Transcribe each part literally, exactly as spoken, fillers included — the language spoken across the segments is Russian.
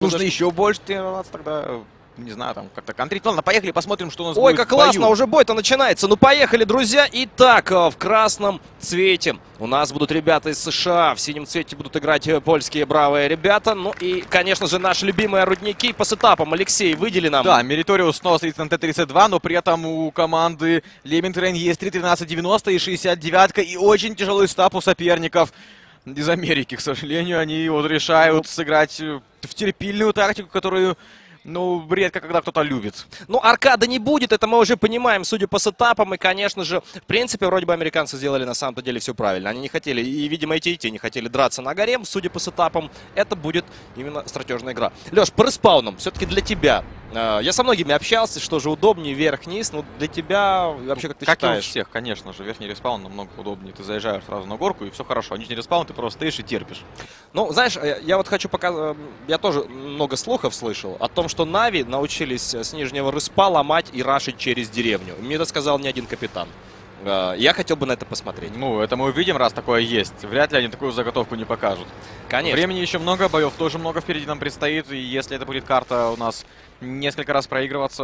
нужно еще больше тренироваться тогда. Не знаю, там как-то контрить. Ладно, поехали, посмотрим, что у нас Ой, будет как в бою. классно, уже бой-то начинается. Ну, поехали, друзья. Итак, в красном цвете у нас будут ребята из США. В синем цвете будут играть польские бравые ребята. Ну и, конечно же, наши любимые рудники по сетапам. Алексей, выдели нам. Да, Meritorious снова стоит на Т тридцать два, но при этом у команды Lemming Train есть три тринадцать девяносто и шестьдесят девятка. И очень тяжелый стап у соперников из Америки, к сожалению. Они вот решают сыграть в терпильную тактику, которую... Ну, редко когда кто-то любит. Ну, аркада не будет, это мы уже понимаем, судя по сетапам. И, конечно же, в принципе, вроде бы американцы сделали на самом-то деле все правильно. Они не хотели, и, видимо, эти и те не хотели драться на горе. Судя по сетапам, это будет именно стратежная игра. Леш, по респаунам, все-таки для тебя. Э, я со многими общался, что же удобнее, вверх-вниз. Но для тебя вообще как ты как считаешь? Как и у всех, конечно же. Верхний респаун намного удобнее. Ты заезжаешь сразу на горку, и все хорошо. А нижний респаун ты просто стоишь и терпишь. Ну, знаешь, я вот хочу показать... Я тоже много слухов слышал о том, что Нави научились с нижнего респа ломать и рашить через деревню. Мне это сказал не один капитан. Я хотел бы на это посмотреть. Ну, это мы увидим, раз такое есть. Вряд ли они такую заготовку не покажут. Конечно. Времени еще много, боев тоже много впереди нам предстоит. И если это будет карта у нас несколько раз проигрываться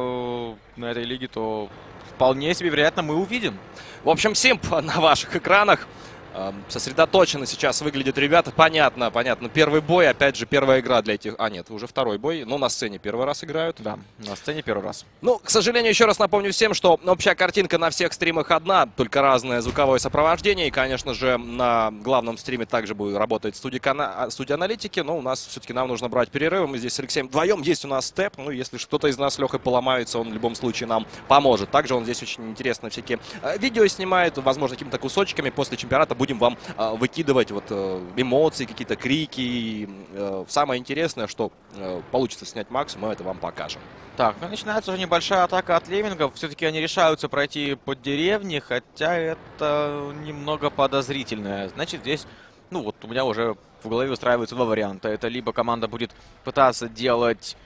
на этой лиге, то вполне себе вероятно мы увидим. В общем, симп на ваших экранах. Сосредоточенно сейчас выглядят ребята. Понятно, понятно. Первый бой, опять же, первая игра для этих... А, нет, уже второй бой. Но на сцене первый раз играют. Да, на сцене первый раз. Ну, к сожалению, еще раз напомню всем, что общая картинка на всех стримах одна, только разное звуковое сопровождение. И, конечно же, на главном стриме также будет работать студия, кана... студия аналитики. Но у нас все-таки нам нужно брать перерывы. Мы здесь с Алексеем вдвоем. Есть у нас степ. Ну, если что-то из нас с Лехой поломается, он в любом случае нам поможет. Также он здесь очень интересно всякие видео снимает. Возможно, какими-то кусочками после чемпионата будем вам э, выкидывать вот э, эмоции, какие-то крики. Э, самое интересное, что э, получится снять максимум, мы это вам покажем. Так, ну начинается уже небольшая атака от леммингов. Все-таки они решаются пройти под деревни, хотя это немного подозрительно. Значит, здесь, ну вот у меня уже в голове устраиваются два варианта. Это либо команда будет пытаться делать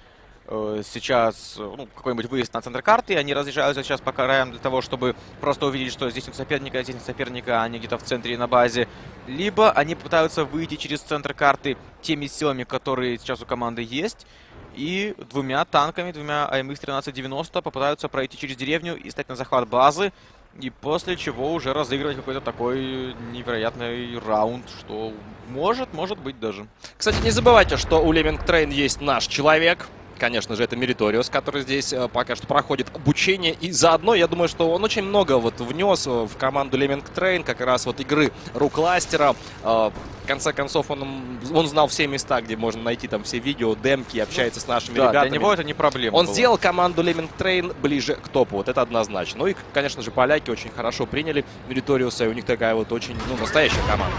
сейчас ну, какой-нибудь выезд на центр карты, они разъезжаются сейчас по краям для того, чтобы просто увидеть, что здесь нет соперника, здесь нет соперника, они где-то в центре на базе. Либо они пытаются выйти через центр карты теми силами, которые сейчас у команды есть, и двумя танками, двумя А М Х тринадцать девяносто попытаются пройти через деревню и стать на захват базы, и после чего уже разыгрывать какой-то такой невероятный раунд, что может, может быть даже. Кстати, не забывайте, что у Lemming Train есть наш человек. Конечно же, это Meritorious, который здесь э, пока что проходит обучение. И заодно, я думаю, что он очень много вот внес в команду Lemming Train, как раз вот игры рукластера. Э, в конце концов, он, он знал все места, где можно найти там все видео, демки, общается с нашими да, ребятами. Для него это не проблема. Он была. сделал команду Lemming Train ближе к топу, вот это однозначно. Ну и, конечно же, поляки очень хорошо приняли Meritorious, и у них такая вот очень, ну, настоящая команда.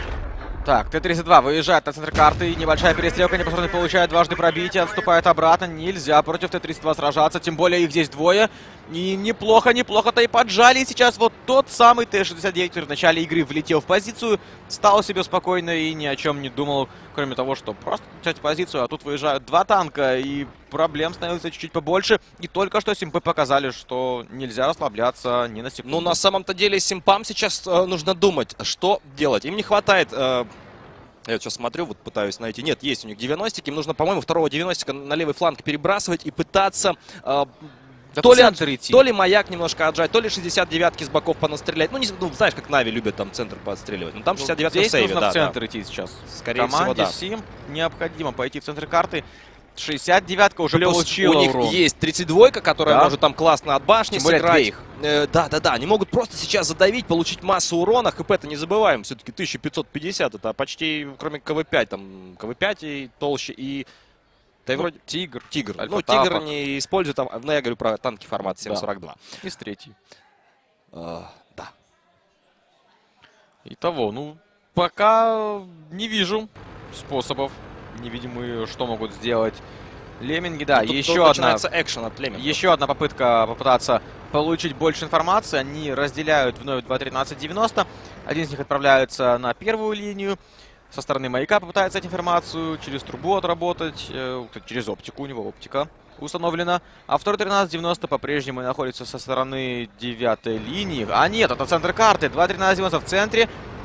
Так, Т тридцать два выезжает на центр карты. Небольшая перестрелка. Непосредственно получает дважды пробитие. Отступает обратно. Нельзя против Т тридцать два сражаться. Тем более их здесь двое. И неплохо, неплохо-то и поджали. Сейчас вот тот самый Т шестьдесят девять, который в начале игры влетел в позицию, стал себе спокойно и ни о чем не думал, кроме того, что просто взять позицию. А тут выезжают два танка, и проблем становится чуть-чуть побольше. И только что симпы показали, что нельзя расслабляться ни на секунду. Ну, на самом-то деле симпам сейчас э, нужно думать, что делать. Им не хватает... Э... Я вот сейчас смотрю, вот пытаюсь найти. Нет, есть у них девяностики. Им нужно, по-моему, второго девяностика на левый фланг перебрасывать и пытаться... Э, да то, ли, идти. то ли маяк немножко отжать, то ли шестьдесят девятки с боков понастрелять. Ну, не, ну знаешь, как Нави любят там центр подстреливать. Ну, там шестьдесят девятка в сейве, нужно да, в центр да. идти сейчас. Скорее Команде всего, да. Сим необходимо пойти в центр карты. шестьдесят девятка уже Плюс получила у них урон. есть тридцать два, которая да. может там классно от башни Тем более сыграть. Э, да, да, да. Они могут просто сейчас задавить, получить массу урона. ХП-то не забываем. Все-таки тысяча пятьсот пятьдесят. Это почти, кроме К В пять, там К В пять и толще, и... Да, ну, вроде... Тигр. Тигр. Ну, Тигр не использует там... Ну, я говорю про танки формата семь сорок два. Да. Из третьей. Uh, да. Итого, ну, пока не вижу способов. Не видим мы, что могут сделать лемминги. Да, тут, еще тут одна... экшен от леммингов. Еще одна попытка попытаться получить больше информации. Они разделяют вновь два тринадцать девяносто. Один из них отправляется на первую линию. Со стороны маяка попытается эту информацию через трубу отработать. Э, через оптику, у него оптика установлена. А второй тринадцать девяносто по-прежнему находится со стороны девятой линии. А нет, это центр карты. два тринадцать девяносто в центре.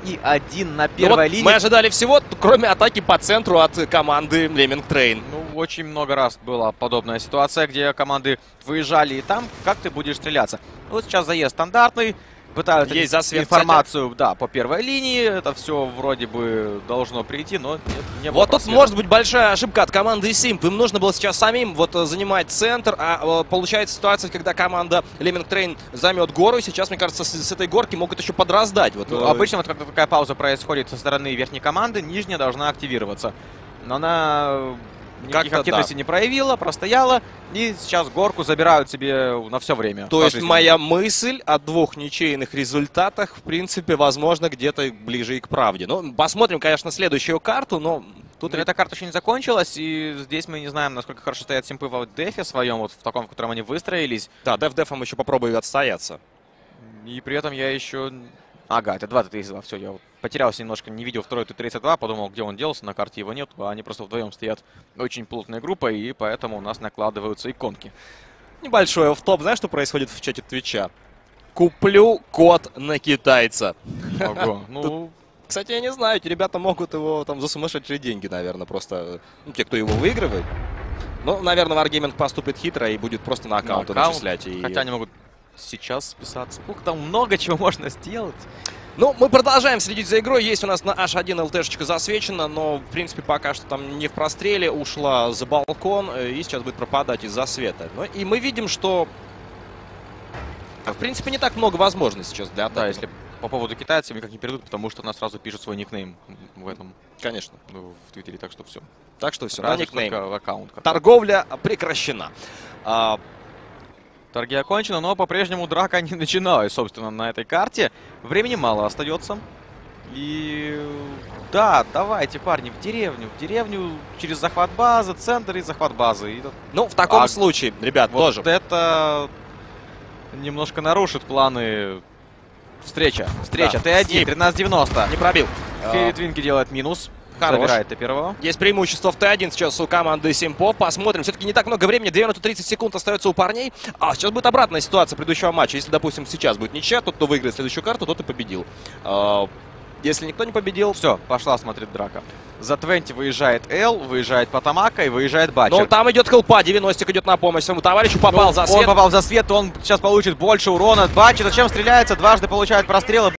и один на Ну первой вот линии. мы ожидали всего, кроме атаки по центру от команды Лемминг Трейн. Ну, очень много раз была подобная ситуация, где команды выезжали, и там как ты будешь стреляться. Вот сейчас заезд стандартный. Пытаются Есть засвет, информацию, кстати. Да, по первой линии. Это все вроде бы должно прийти, но нет, не было Вот тут просвета. может быть большая ошибка от команды Симп. Им нужно было сейчас самим вот занимать центр, а получается ситуация, когда команда Лемминг Трейн займет гору. И сейчас, мне кажется, с, с этой горки могут еще подраздать. Вот, Ну, обычно, вот когда такая пауза происходит со стороны верхней команды, нижняя должна активироваться. Но она никаких активности да. не проявила, простояла. И сейчас горку забирают себе на все время. То есть моя мысль о двух ничейных результатах, в принципе, возможно, где-то ближе и к правде. Ну, посмотрим, конечно, следующую карту, но... Тут эта карта еще не закончилась, и здесь мы не знаем, насколько хорошо стоят симпы в дефе своем, вот в таком, в котором они выстроились. Да, деф-дефом еще попробую отстояться. И при этом я еще... Ага, это два Т тридцать два, все, я потерялся немножко, не видел второй Т тридцать два, подумал, где он делся, на карте его нет, а они просто вдвоем стоят очень плотной группой, и поэтому у нас накладываются иконки. Небольшой офф-топ, знаешь, что происходит в чате Твича? Куплю код на китайца. Ого, ну... Кстати, я не знаю, эти ребята могут его там за сумасшедшие деньги, наверное, просто, ну, те, кто его выигрывает. Ну, наверное, Wargaming поступит хитро и будет просто на аккаунты аккаунт, начислять. И... Хотя они могут сейчас списаться. Ух, там много чего можно сделать. Ну, мы продолжаем следить за игрой. Есть у нас на H один ЛТшечка засвечена, но, в принципе, пока что там не в простреле. Ушла за балкон и сейчас будет пропадать из-за света. Ну, и мы видим, что, в принципе, не так много возможностей сейчас для атаки. Да, если по поводу китайцев никак не перейдут, потому что она сразу пишет свой никнейм в этом. Конечно. Ну, в Твиттере, так что все. Так что все, Разве на никнейм. только в аккаунт. Торговля прекращена. А, Торги окончены, но по-прежнему драка не начиналась, собственно, на этой карте. Времени мало остается. И да, давайте, парни, в деревню. В деревню через захват базы, центр и захват базы. И... Ну, в таком а, случае, ребят, вот тоже. это немножко нарушит планы. Встреча. Встреча. Да. Т один, тринадцать девяносто. Не пробил. Ферри Твинки делает минус. Хорош. Забирает Т первого. Есть преимущество в Т один сейчас у команды Симпов. Посмотрим. Все-таки не так много времени. две минуты тридцать секунд остается у парней. А сейчас будет обратная ситуация предыдущего матча. Если, допустим, сейчас будет ничья, тот, кто выиграет следующую карту, тот и победил. А, если никто не победил... Все, пошла, смотрит драка. За двадцать выезжает Эл, выезжает Потамака и выезжает Батчер. Ну, там идет хелпа. девяностик идет на помощь своему товарищу. Попал Ну, за свет. Он попал за свет, он сейчас получит больше урона. Батчер зачем стреляется? Дважды получает прострелы.